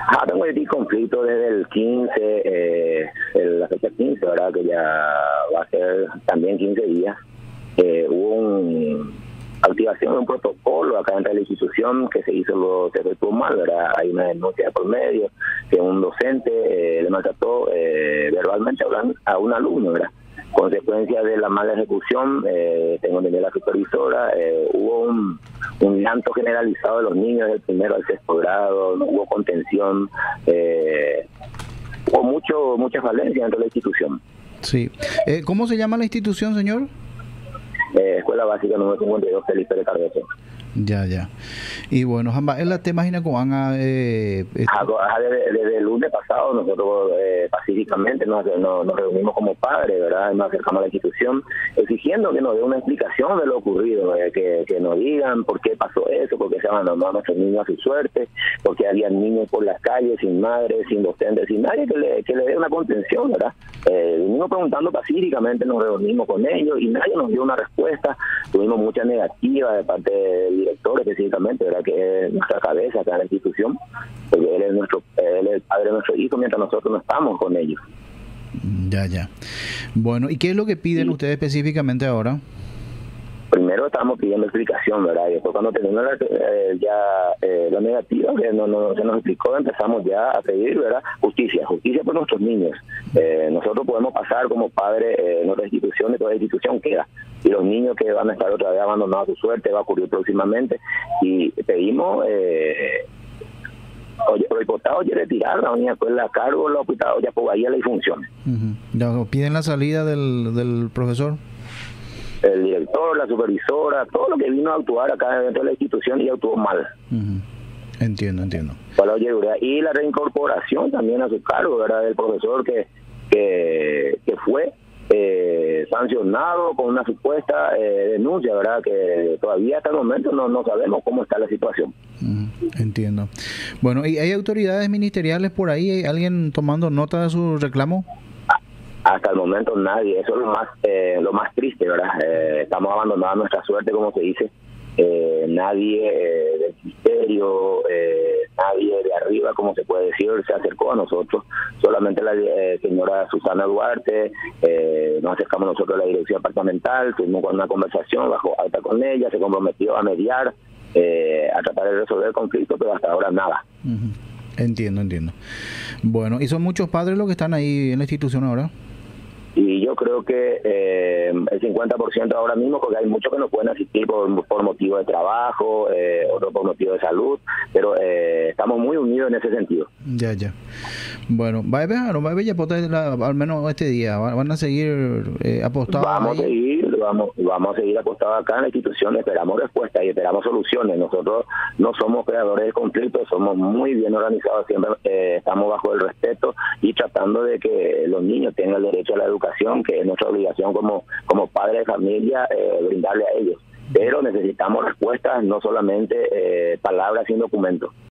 Tengo el conflicto desde el 15, la fecha 15, ¿verdad? Que ya va a ser también 15 días. Hubo una activación de un protocolo acá dentro de la institución que se efectuó mal, ¿verdad? Hay una denuncia por medio que un docente le maltrató verbalmente a un alumno, ¿verdad? Consecuencia de la mala ejecución, tengo entendido la supervisora, hubo un llanto generalizado de los niños del primero al sexto grado, no hubo contención, hubo mucha falencia dentro de la institución. Sí. ¿Cómo se llama la institución, señor? Escuela Básica número 52, Felipe de Cardoso. Ya. Y bueno, en la tema desde el lunes pasado nosotros pacíficamente nos reunimos como padres, ¿verdad? Nos acercamos a la institución exigiendo que nos dé una explicación de lo ocurrido, que nos digan por qué pasó eso, por qué se abandonó a nuestros niños a su suerte, porque había niños por las calles sin madre, sin docentes, sin nadie que le dé una contención, ¿verdad? Venimos preguntando pacíficamente, nos reunimos con ellos y nadie nos dio una respuesta. Tuvimos mucha negativa de parte del director específicamente, ¿verdad? Que es nuestra cabeza acá en la institución, porque él es el padre de nuestro hijo mientras nosotros no estamos con ellos. Ya. Bueno, ¿y qué es lo que piden ustedes específicamente ahora? Primero estamos pidiendo explicación, ¿verdad? Y después cuando tenemos la negativa que se nos explicó, empezamos ya a pedir, ¿verdad? Justicia por nuestros niños. Nosotros podemos pasar como padres en otra institución y toda institución queda. Y los niños que van a estar otra vez abandonados a su suerte va a ocurrir próximamente. Y pedimos... el diputado quiere retirar la unidad pues la cargo los diputados ya por ahí la disfunción. ¿Piden la salida del profesor? El director, la supervisora, todo lo que vino a actuar acá dentro de la institución y actuó mal. Entiendo. Y la reincorporación también a su cargo, ¿verdad? Del profesor que fue sancionado con una supuesta denuncia, ¿verdad? Que todavía hasta el momento no sabemos cómo está la situación. Entiendo. Bueno, ¿y hay autoridades ministeriales por ahí? ¿Hay alguien tomando nota de su reclamo? Hasta el momento nadie, eso es lo más triste, ¿verdad? Estamos abandonando nuestra suerte, como se dice. Nadie del ministerio, nadie de arriba, como se puede decir, se acercó a nosotros. Solamente la señora Susana Duarte, nos acercamos nosotros a la dirección departamental, tuvimos una conversación bajo alta con ella, se comprometió a mediar, a tratar de resolver el conflicto, pero hasta ahora nada. Entiendo. Bueno, ¿y son muchos padres los que están ahí en la institución ahora? Y yo creo que el 50% ahora mismo, porque hay muchos que no pueden asistir por motivo de trabajo, otros por motivo de salud, pero estamos muy unidos en ese sentido. Ya. Bueno, va a ver ya al menos este día, van a seguir apostados. Vamos a seguir apostados acá en la institución, esperamos respuestas y esperamos soluciones. Nosotros no somos creadores de conflictos, somos muy bien organizados, siempre estamos bajo el respeto y tratando de que los niños tengan el derecho a la educación, que es nuestra obligación como padres de familia, brindarle a ellos. Pero necesitamos respuestas, no solamente palabras sin documentos.